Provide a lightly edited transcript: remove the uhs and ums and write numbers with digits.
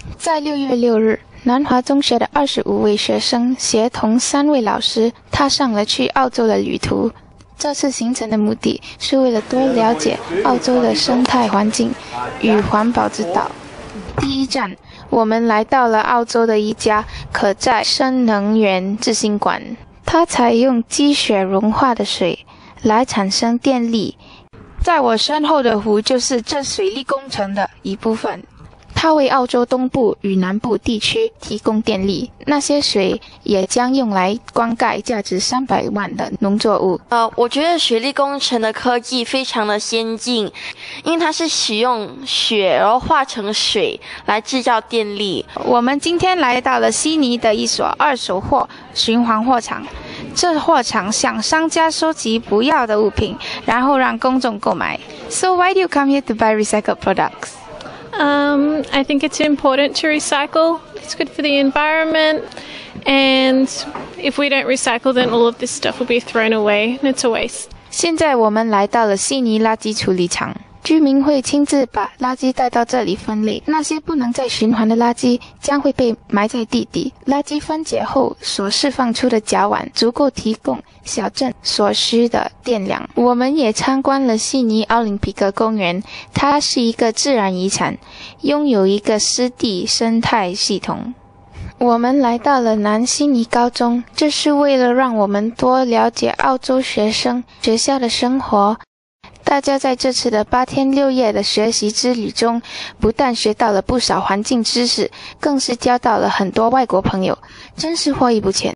在6月6日，南华中学的25位学生协同3位老师踏上了去澳洲的旅途。这次行程的目的是为了多了解澳洲的生态环境与环保之道。第一站，我们来到了澳洲的一家可再生能源智星馆，它采用积雪融化的水来产生电力。在我身后的湖就是这水利工程的一部分，它为澳洲东部与南部地区提供电力，那些水也将用来灌溉价值300万的农作物。 我觉得水利工程的科技非常的先进，因为它是使用雪然后化成水来制造电力。 我们今天来到了悉尼的一所二手货循环货场，这货场向商家收集不要的物品，然后让公众购买。So why do you come here to buy recycled products? I think it's important to recycle. It's good for the environment. And if we don't recycle, then all of this stuff will be thrown away. And it's a waste. 现在我们来到了悉尼垃圾处理场，居民会亲自把垃圾带到这里分类，那些不能再循环的垃圾将会被埋在地底。垃圾分解后所释放出的甲烷足够提供小镇所需的电量。我们也参观了悉尼奥林匹克公园，它是一个自然遗产，拥有一个湿地生态系统。我们来到了南悉尼高中，这是为了让我们多了解澳洲学校的生活。大家在这次的8天6夜的学习之旅中，不但学到了不少环境知识，更是交到了很多外国朋友，真是获益不浅。